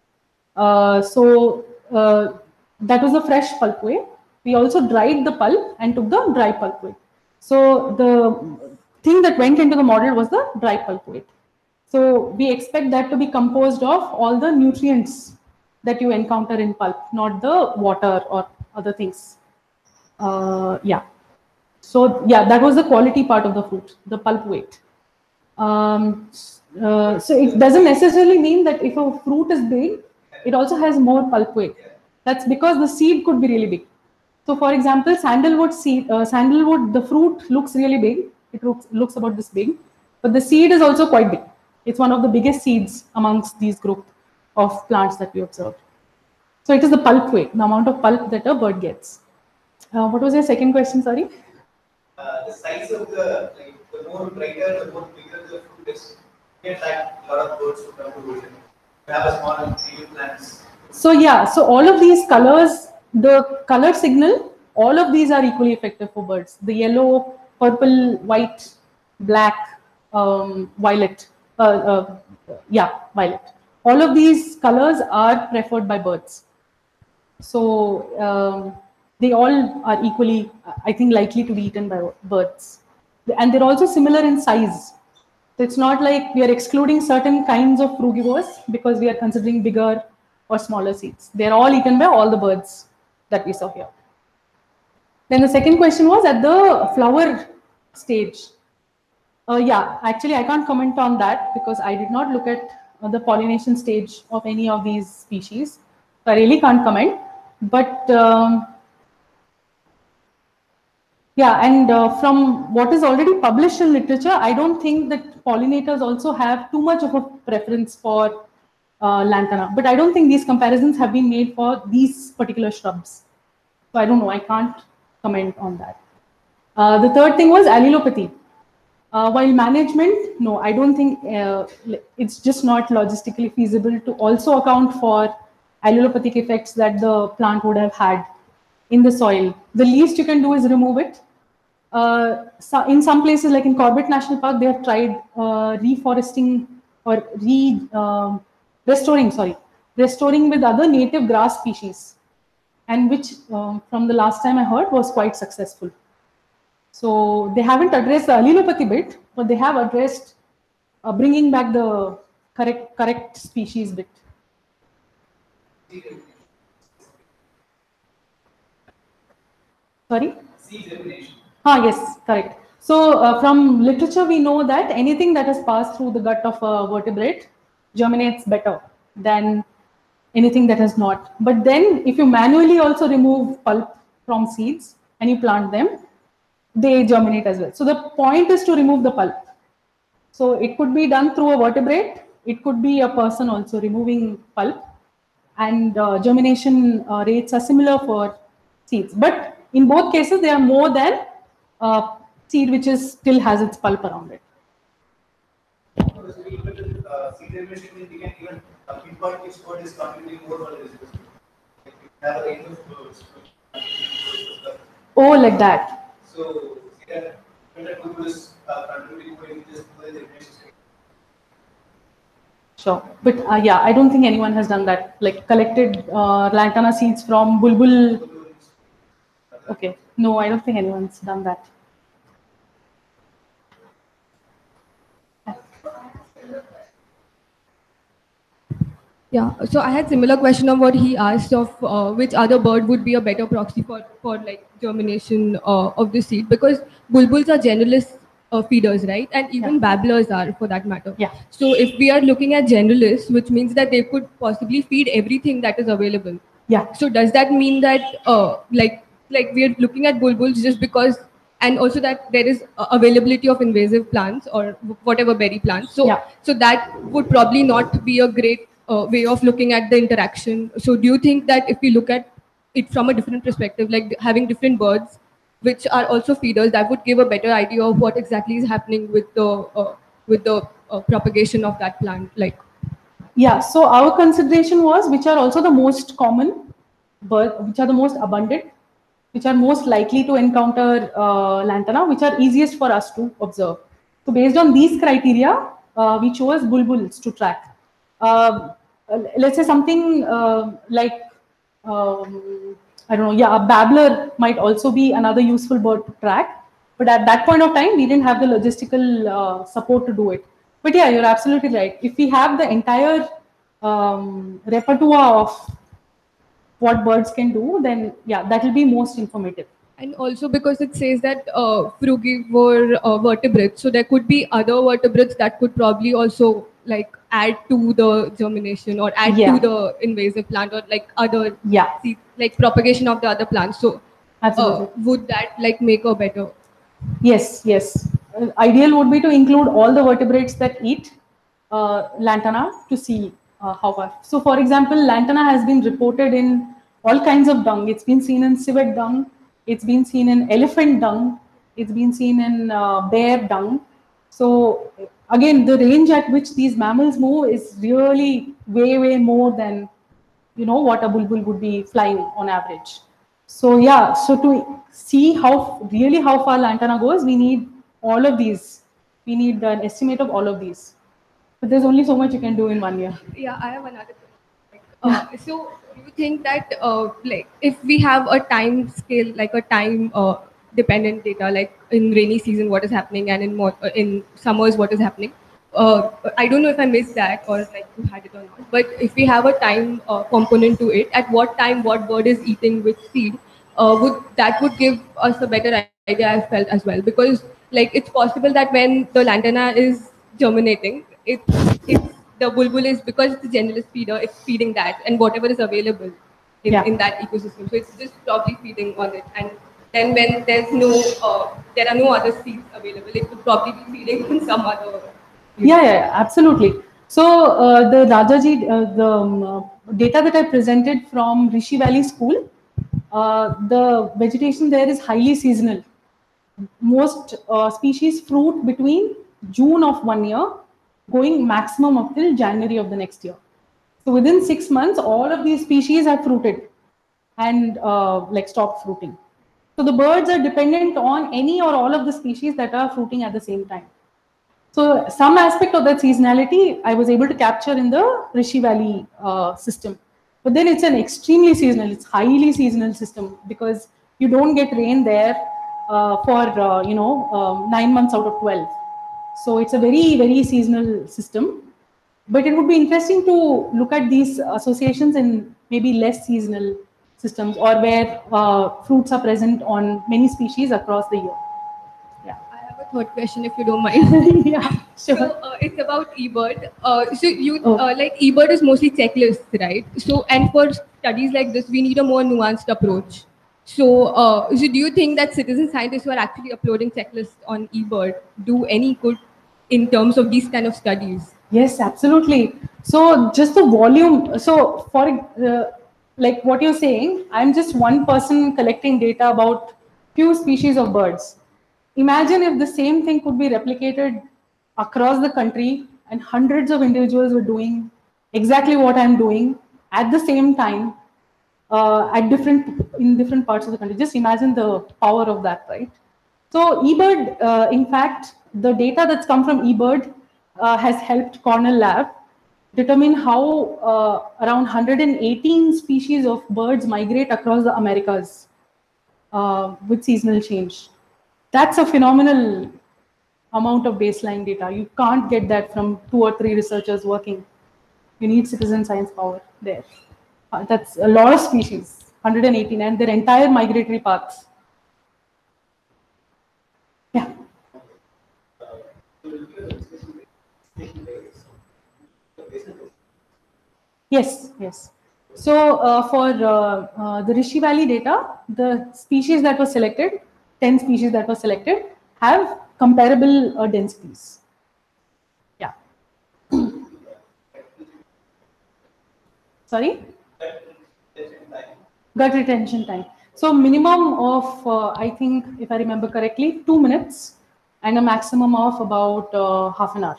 Uh, so uh, that was the fresh pulp weight. We also dried the pulp and took the dry pulp weight. So the thing that went into the model was the dry pulp weight. So we expect that to be composed of all the nutrients that you encounter in pulp, not the water or other things. Uh, yeah. So yeah, that was the quality part of the fruit, the pulp weight. Um, uh, so it doesn't necessarily mean that if a fruit is big, it also has more pulp weight. That's because the seed could be really big. So for example, sandalwood seed, uh, sandalwood, the fruit looks really big. It looks, looks about this big, but the seed is also quite big. It's one of the biggest seeds amongst these group of plants that we observed. So it is the pulp weight, the amount of pulp that a bird gets. Uh, what was your second question, sorry? Uh, the size of the, like, the more brighter, the more bigger the fruit is, you attract a lot of birds to come to visit. You have a small native plants. So yeah, so all of these colors, the color signal, all of these are equally effective for birds. The yellow, purple, white, black, um, violet, uh, uh, yeah, violet. All of these colors are preferred by birds. So um, they all are equally, I think, likely to be eaten by birds. And they're also similar in size. So it's not like we are excluding certain kinds of frugivores because we are considering bigger or smaller seeds. They're all eaten by all the birds that we saw here. Then the second question was at the flower stage. Uh, yeah, actually I can't comment on that because I did not look at uh, the pollination stage of any of these species. So I really can't comment. But um, yeah, and uh, from what is already published in literature, I don't think that pollinators also have too much of a preference for uh, lantana. But I don't think these comparisons have been made for these particular shrubs. So I don't know, I can't comment on that. Uh, the third thing was allelopathy. Uh, while management, no, I don't think uh, it's just not logistically feasible to also account for allelopathic effects that the plant would have had in the soil. The least you can do is remove it. Uh, so in some places, like in Corbett National Park, they have tried uh, reforesting or re uh, restoring, sorry, restoring with other native grass species, and which, uh, from the last time I heard, was quite successful. So they haven't addressed the allelopathy bit, but they have addressed uh, bringing back the correct correct species bit. Sorry? Seed germination. Ah, yes, correct. So uh, from literature, we know that anything that has passed through the gut of a vertebrate germinates better than anything that has not. But then if you manually also remove pulp from seeds and you plant them, they germinate as well. So the point is to remove the pulp. So it could be done through a vertebrate. It could be a person also removing pulp, and uh, germination uh, rates are similar for seeds. But in both cases, they are more than uh, seed which is still has its pulp around it. Uh, seed germination means we can even uh, pinpoint which word is contributing more or less. Like we have a range of words. Oh, like that. So, when the tool is uh, contributing more in this germination. Sure. But uh, yeah, I don't think anyone has done that. Like collected uh, lantana seeds from bulbul. Okay. No, I don't think anyone's done that. Yeah, so I had similar question of what he asked of uh, which other bird would be a better proxy for, for like germination uh, of the seed, because bulbuls are generalist uh, feeders, right? And even Yeah. babblers are, for that matter. Yeah. So if we are looking at generalists, which means that they could possibly feed everything that is available. Yeah. So does that mean that uh, like like we are looking at bulbuls just because, and also that there is uh, availability of invasive plants or whatever berry plants. So Yeah. so that would probably not be a great uh, way of looking at the interaction. So do you think that if we look at it from a different perspective, like having different birds which are also feeders, that would give a better idea of what exactly is happening with the uh, with the uh, propagation of that plant? Like, Yeah, so our consideration was which are also the most common, but which are the most abundant, which are most likely to encounter uh, lantana, which are easiest for us to observe. So based on these criteria, uh, we chose bulbuls to track. Uh, let's say something uh, like, um, I don't know, yeah, a babbler might also be another useful bird to track. But at that point of time, we didn't have the logistical uh, support to do it. But yeah, you're absolutely right. If we have the entire um, repertoire of what birds can do, then yeah, that will be most informative. and also because it says that uh, frugivore uh, vertebrates, so there could be other vertebrates that could probably also like add to the germination or add Yeah. to the invasive plant, or like other Yeah. seed, like propagation of the other plants. So Absolutely. uh, would that like make a better? Yes, yes. Uh, ideal would be to include all the vertebrates that eat uh, lantana to see uh, how far. So, for example, lantana has been reported in all kinds of dung. It's been seen in civet dung. It's been seen in elephant dung. It's been seen in uh, bear dung. So, again, the range at which these mammals move is really way, way more than you know what a bulbul would be flying on average. So yeah, so to see how really how far lantana goes, we need all of these. We need an estimate of all of these. But there's only so much you can do in one year. Yeah, I have another question. Uh, so do you think that uh, like if we have a time scale, like a time uh, dependent data, like in rainy season what is happening, and in more, uh, in summers what is happening? Uh, I don't know if I missed that or like you had it or not. But if we have a time uh, component to it, at what time what bird is eating which seed, uh, would that would give us a better idea? I felt as well, because like it's possible that when the lantana is germinating, it it's the bulbul is, because it's a generalist feeder, it's feeding that and whatever is available in, Yeah. in that ecosystem. So it's just probably feeding on it. And then when there's no, uh, there are no other seeds available, it would probably be feeding on some other. Yeah, yeah, absolutely. So uh, the Rajaji, uh, the um, uh, data that I presented from Rishi Valley School, uh, the vegetation there is highly seasonal. Most uh, species fruit between June of one year, going maximum up till January of the next year. So within six months, all of these species have fruited and uh, like stopped fruiting. So the birds are dependent on any or all of the species that are fruiting at the same time. So some aspect of that seasonality I was able to capture in the Rishi Valley uh, system. But then it's an extremely seasonal, it's highly seasonal system because you don't get rain there uh, for, uh, you know, um, nine months out of twelve. So it's a very, very seasonal system. But it would be interesting to look at these associations in maybe less seasonal systems or where uh, fruits are present on many species across the year. Yeah. I have a third question, if you don't mind. Yeah, sure. So uh, it's about eBird. Uh, so you Oh. uh, like eBird is mostly checklists, right? So and for studies like this, we need a more nuanced approach. So, uh, so do you think that citizen scientists who are actually uploading checklists on eBird do any good in terms of these kind of studies? Yes, absolutely. So just the volume. So for uh, like what you're saying, I'm just one person collecting data about few species of birds. Imagine if the same thing could be replicated across the country and hundreds of individuals were doing exactly what I'm doing at the same time uh, at different in different parts of the country. Just imagine the power of that, right? So eBird, uh, in fact, the data that's come from eBird uh, has helped Cornell Lab determine how uh, around one hundred eighteen species of birds migrate across the Americas uh, with seasonal change. That's a phenomenal amount of baseline data. You can't get that from two or three researchers working. You need citizen science power there. Uh, that's a lot of species, one hundred eighteen, and their entire migratory paths. Yeah. Yes, yes. So uh, for uh, uh, the Rishi Valley data, the species that were selected, ten species that were selected, have comparable uh, densities. Yeah. Sorry? Gut retention time. So minimum of, uh, I think, if I remember correctly, two minutes and a maximum of about uh, half an hour.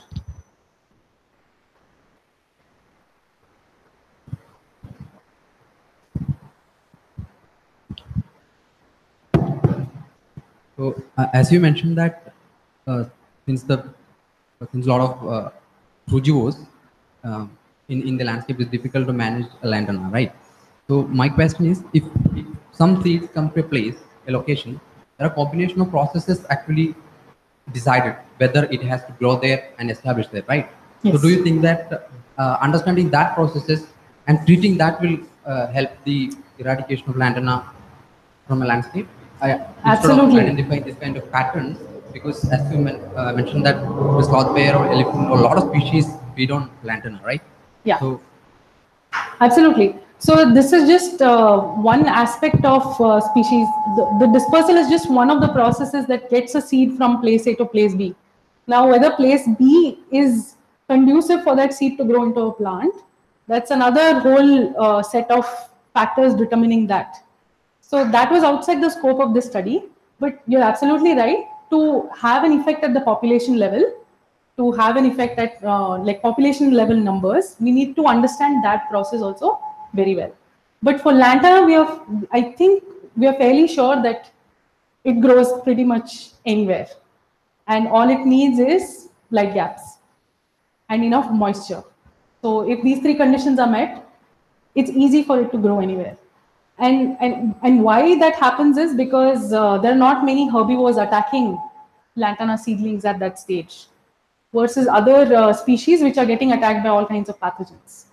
So uh, as you mentioned that uh, since the uh, since a lot of uh, frugivores uh, in in the landscape is difficult to manage a lantana, right? So my question is, if, if some seeds come to a place, a location, there are a combination of processes actually decided whether it has to grow there and establish there, right? Yes. So do you think that uh, understanding that processes and treating that will uh, help the eradication of lantana from a landscape? I, Absolutely. Instead of identifying this kind of patterns, because as you men, uh, mentioned that the sloth bear or elephant or a lot of species feed on lantana, right? Yeah. So, absolutely. So this is just uh, one aspect of uh, species. The, the dispersal is just one of the processes that gets a seed from place A to place B. Now, whether place B is conducive for that seed to grow into a plant, that's another whole uh, set of factors determining that. So that was outside the scope of this study, but you're absolutely right. To have an effect at the population level, to have an effect at uh, like population level numbers, we need to understand that process also very well. But for lantana, we are, I think we are fairly sure that it grows pretty much anywhere. And all it needs is light gaps and enough moisture. So if these three conditions are met, it's easy for it to grow anywhere. And, and, and why that happens is because uh, there are not many herbivores attacking lantana seedlings at that stage versus other uh, species which are getting attacked by all kinds of pathogens.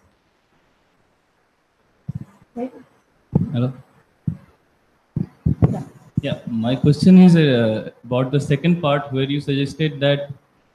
Right? Hello? Yeah. Yeah, my question is uh, about the second part where you suggested that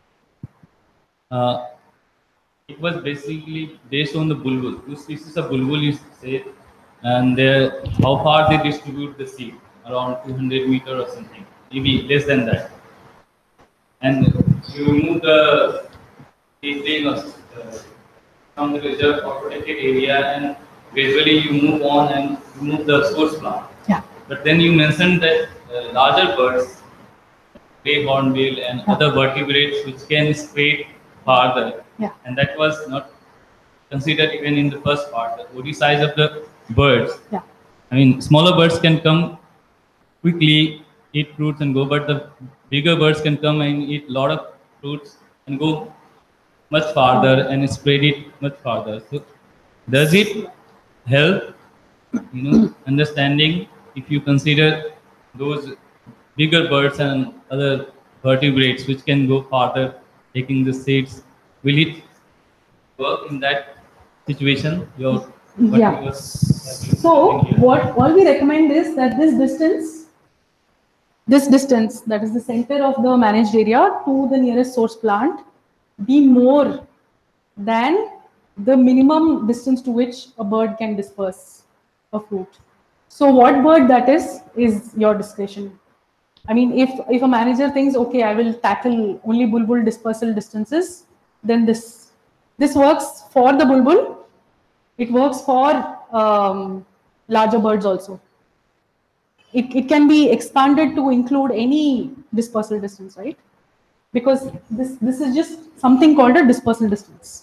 uh, it was basically based on the bulbul. Two species of bulbul, you say, and uh, how far they distribute the seed, around two hundred meter or something, maybe less than that. And you remove the seedling uh, from the reserve or protected area, and gradually you move on and remove the source plant. Yeah. But then you mentioned that uh, larger birds, grey hornbill and Yeah. other vertebrates which can spread farther, Yeah. and that was not considered even in the first part. The body size of the birds. Yeah. I mean, smaller birds can come quickly, eat fruits and go, but the bigger birds can come and eat a lot of fruits and go much farther and spread it much farther. So, does it help, you know, understanding if you consider those bigger birds and other vertebrates which can go farther, taking the seeds? Will it work in that situation? Your what Yeah. you were- So what all we recommend is that this distance, this distance that is the center of the managed area to the nearest source plant, be more than the minimum distance to which a bird can disperse a fruit. So what bird that is is your discretion. I mean, if if a manager thinks, okay, I will tackle only bulbul dispersal distances, then this this works for the bulbul. It works for um, larger birds also. It, it can be expanded to include any dispersal distance, right? Because this, this is just something called a dispersal distance.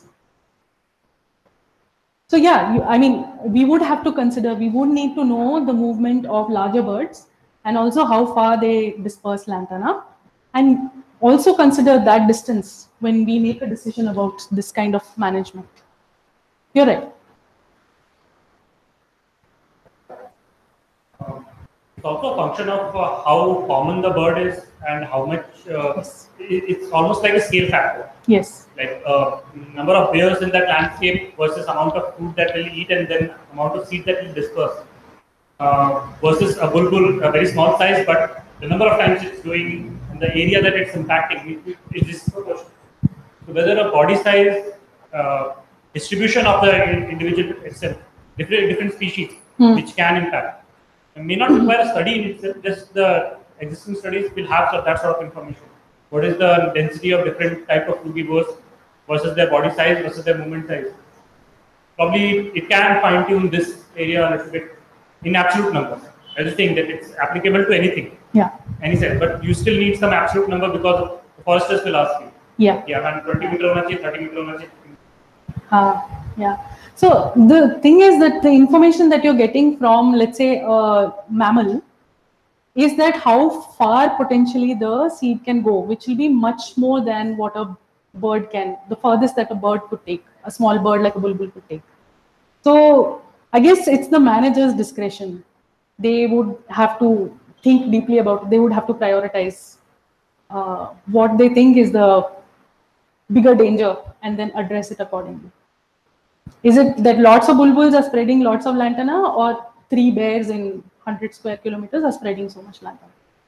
So yeah, you, I mean, we would have to consider, we would need to know the movement of larger birds and also how far they disperse lantana, and also consider that distance when we make a decision about this kind of management. You're right. Um, it's also a function of uh, how common the bird is and how much. Uh, Yes. it, it's almost like a scale factor. Yes. Like uh, number of pairs in that landscape versus amount of food that will eat and then amount of seed that will disperse. Uh, versus a bulbul, a very small size, but the number of times it's doing and the area that it's impacting it, it is disproportionate. So whether a body size, uh, distribution of the in- individual itself, different different species, Hmm. which can impact, it may not require a study in itself. Just the existing studies will have so- that sort of information. What is the density of different type of frugivores versus their body size versus their movement size? Probably it can fine tune this area a little bit in absolute numbers. I was saying that it's applicable to anything, Yeah. any size, but you still need some absolute number because the foresters will ask you. Yeah. Yeah, man, twenty meter hona chahiye, thirty meter hona chahiye. Uh, yeah. So the thing is that the information that you're getting from, let's say, a mammal, is that how far potentially the seed can go, which will be much more than what a bird can, the furthest that a bird could take, a small bird like a bulbul could take. So I guess it's the manager's discretion. They would have to think deeply about it. They would have to prioritize uh, what they think is the bigger danger and then address it accordingly. Is it that lots of bulbuls are spreading lots of lantana, or three bears in one hundred square kilometers are spreading so much lantana?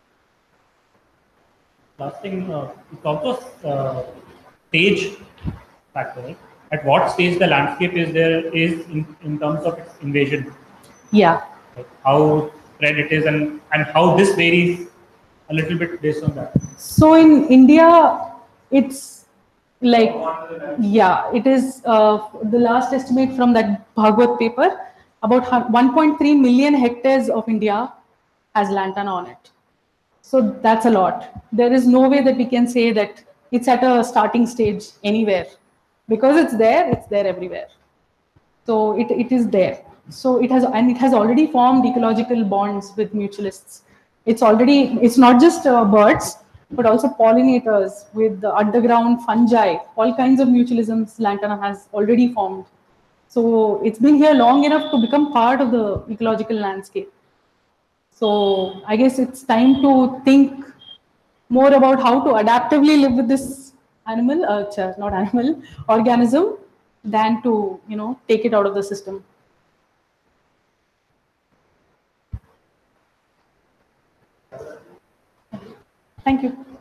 Last thing, uh, it's also uh, stage factor. Right? At what stage the landscape is there is in, in terms of its invasion, Yeah. like how spread it is, and and how this varies a little bit based on that. So in India, it's like, yeah, it is uh, the last estimate from that Bhagwat paper, about one point three million hectares of India has lantana on it. So that's a lot. There is no way that we can say that it's at a starting stage anywhere, because it's there, it's there everywhere. So it, it is there. So it has, and it has already formed ecological bonds with mutualists. It's already, it's not just uh, birds, but also pollinators with the underground fungi, all kinds of mutualisms lantana has already formed. So it's been here long enough to become part of the ecological landscape. So I guess it's time to think more about how to adaptively live with this animal, uh, not animal, organism, than to, you know, take it out of the system. Thank you.